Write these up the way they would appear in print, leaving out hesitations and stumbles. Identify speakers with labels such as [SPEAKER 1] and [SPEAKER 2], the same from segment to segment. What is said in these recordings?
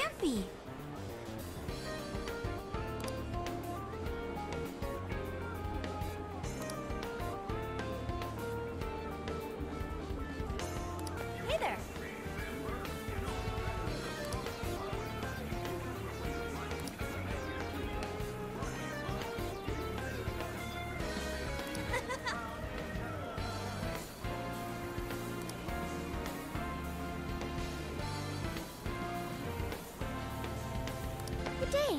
[SPEAKER 1] can't be. Hey there. Good day.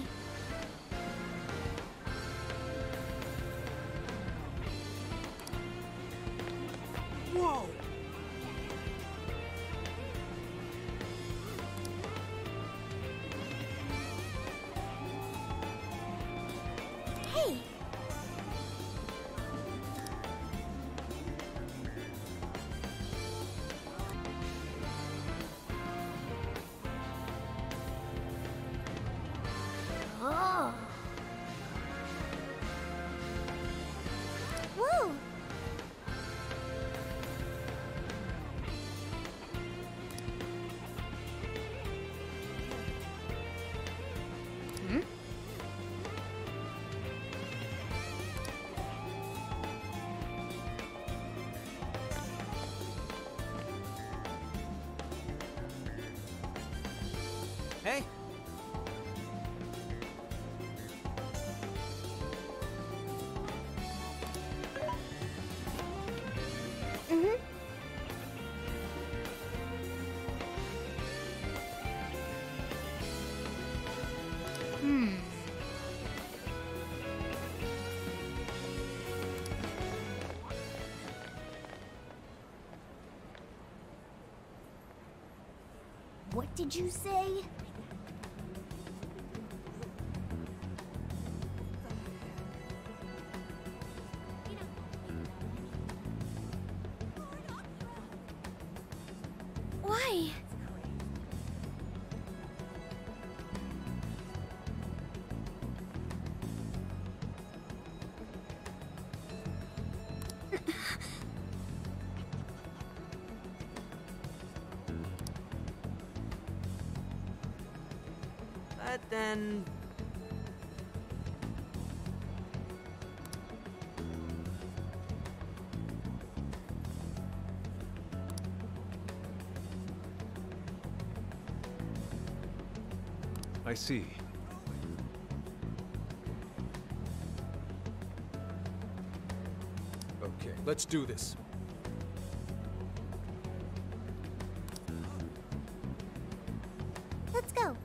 [SPEAKER 2] Whoa!
[SPEAKER 1] Hey. Oh. Woo. Hmm?
[SPEAKER 2] Hey!
[SPEAKER 1] Mm-hmm. Hmm. What did you say? Why?
[SPEAKER 2] But then...
[SPEAKER 3] I see.
[SPEAKER 4] Okay, let's do this.
[SPEAKER 1] Let's go.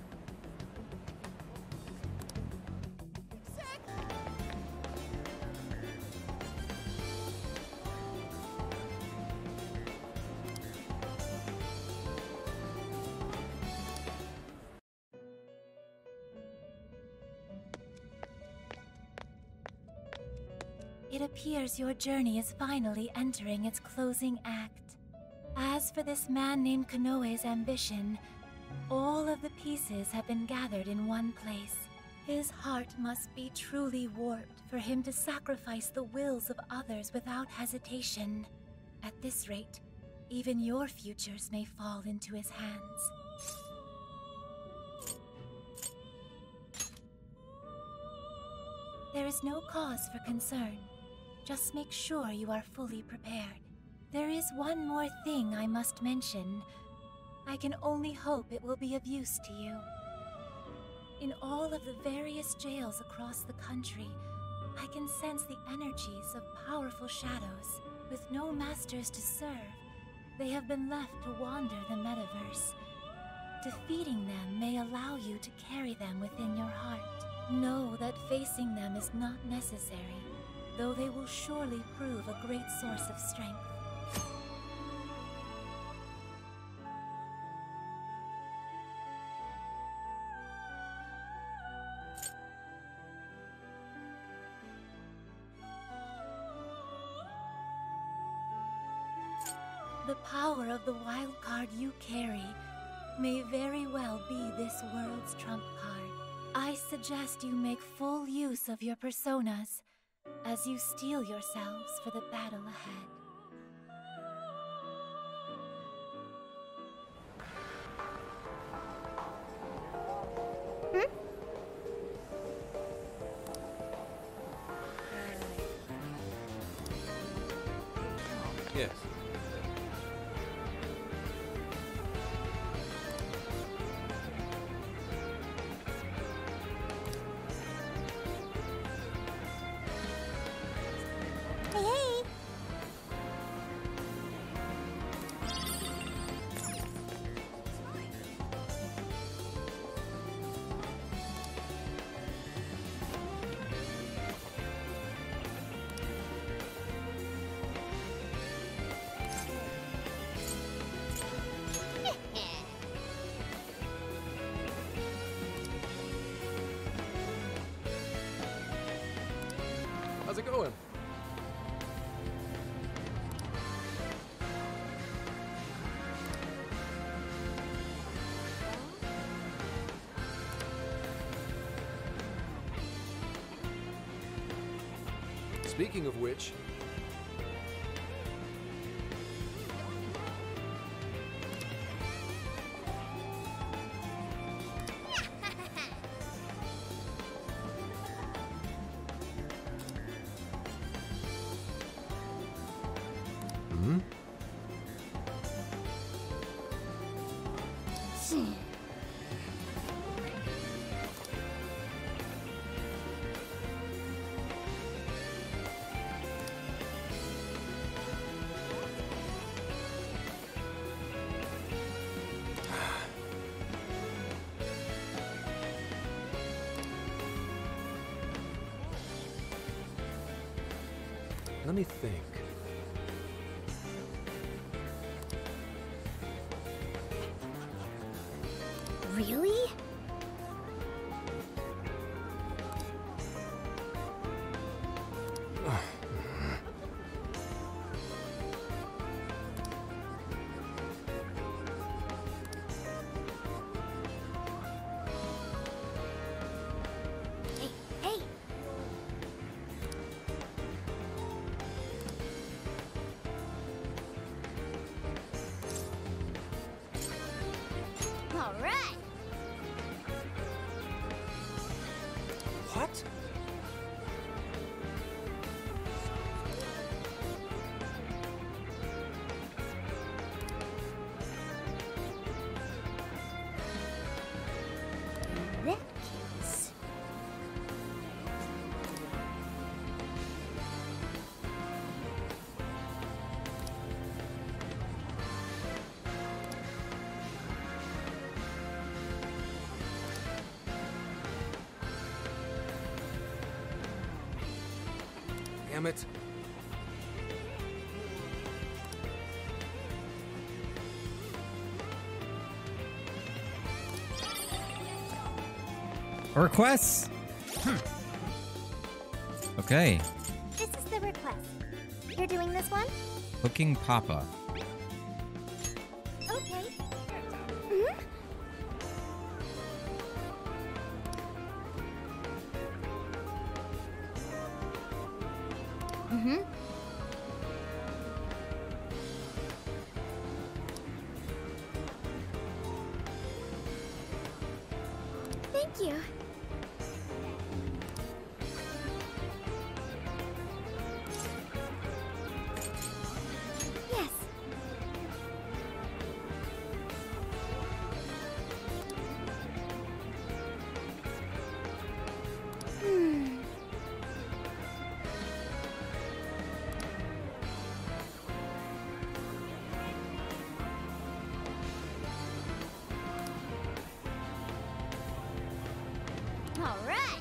[SPEAKER 5] It appears your journey is finally entering its closing act. As for this man named Konoe's ambition, all of the pieces have been gathered in one place. His heart must be truly warped for him to sacrifice the wills of others without hesitation. At this rate, even your futures may fall into his hands. There is no cause for concern. Just make sure you are fully prepared. There is one more thing I must mention. I can only hope it will be of use to you. In all of the various jails across the country, I can sense the energies of powerful shadows. With no masters to serve, they have been left to wander the metaverse. Defeating them may allow you to carry them within your heart. Know that facing them is not necessary, though they will surely prove a great source of strength. The power of the wild card you carry may very well be this world's trump card. I suggest you make full use of your personas as you steel yourselves for the battle ahead.
[SPEAKER 3] Yes.
[SPEAKER 1] Hey, hey!
[SPEAKER 3] How's it going? Speaking of which, let me think.
[SPEAKER 1] Really? Hey, hey! All right.
[SPEAKER 3] What?
[SPEAKER 1] In that case,
[SPEAKER 3] Damn it.
[SPEAKER 4] Requests? Okay.
[SPEAKER 1] this is the request. You're doing this one?
[SPEAKER 4] Cooking Papa.
[SPEAKER 1] Okay. Hmm? Mm-hmm. Thank you. Yes. Hmm. All right.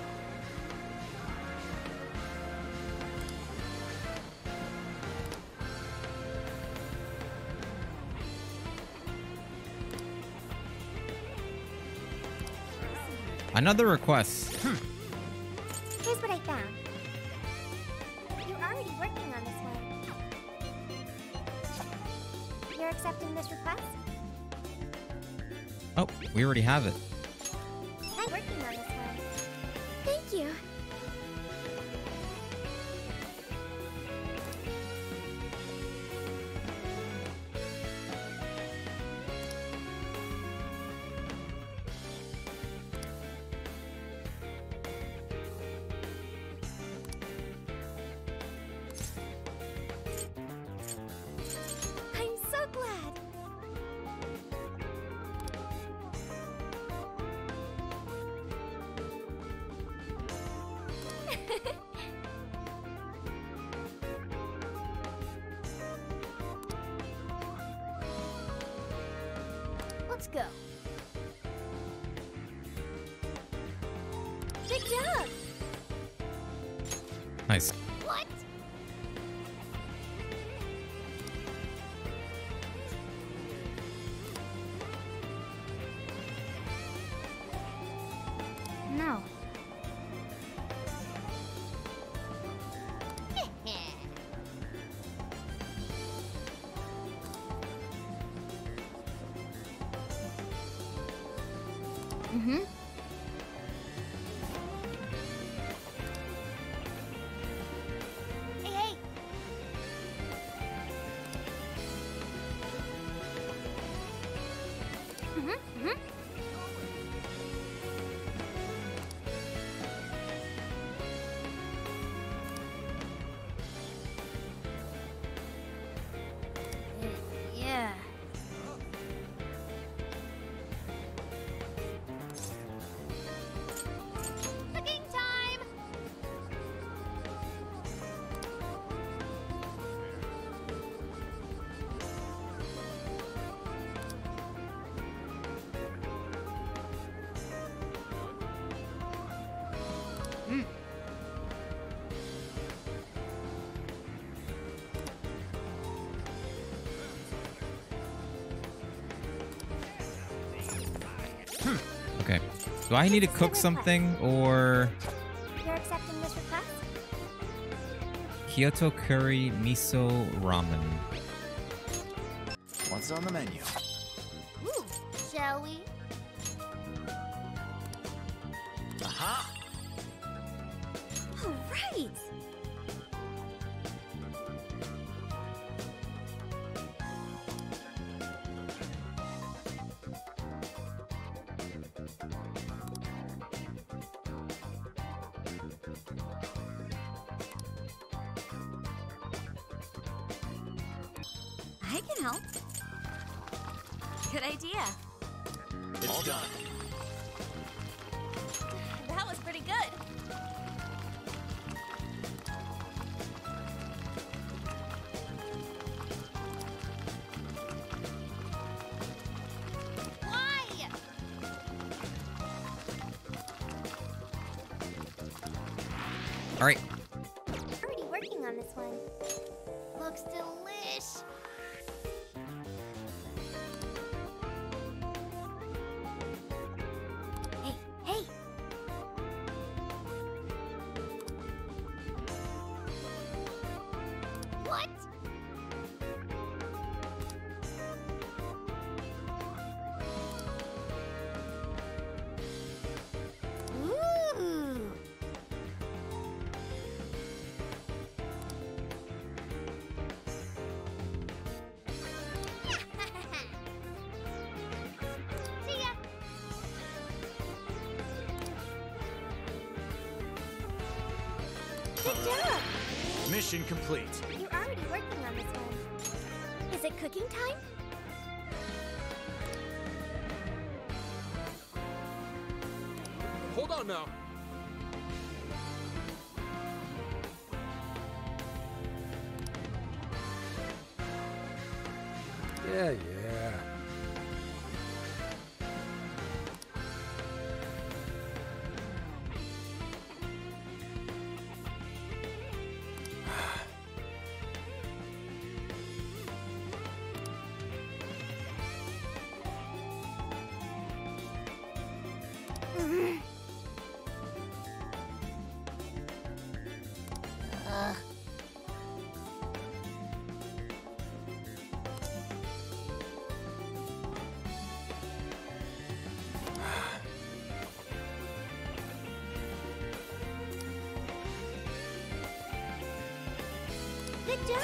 [SPEAKER 4] Another request.
[SPEAKER 1] Here's what I found. You're already working on this one. You're accepting this request?
[SPEAKER 4] Oh, we already have it.
[SPEAKER 1] I'm working on this one. Thank you. Let's go. Good job!
[SPEAKER 4] Nice.
[SPEAKER 1] What? No. Mm-hmm. Hey, hey! Mm-hmm, mm-hmm. Yeah. Cooking time!
[SPEAKER 4] Okay. Do I need to cook something or
[SPEAKER 1] You're accepting this request?
[SPEAKER 4] Kyoto curry miso ramen?
[SPEAKER 6] What's on the menu?
[SPEAKER 1] Ooh, shall we?
[SPEAKER 6] Aha!
[SPEAKER 1] All right! I can help. Good idea.
[SPEAKER 6] It's done.
[SPEAKER 1] That was pretty good. Why?
[SPEAKER 4] All right.
[SPEAKER 1] Already working on this one. Looks delish. Hey, hey! What? Ooh! See ya! Good job!
[SPEAKER 6] Mission complete.
[SPEAKER 1] You're already working on this one. Is it cooking time?
[SPEAKER 3] Hold on now. Yeah, yeah.
[SPEAKER 1] Good job!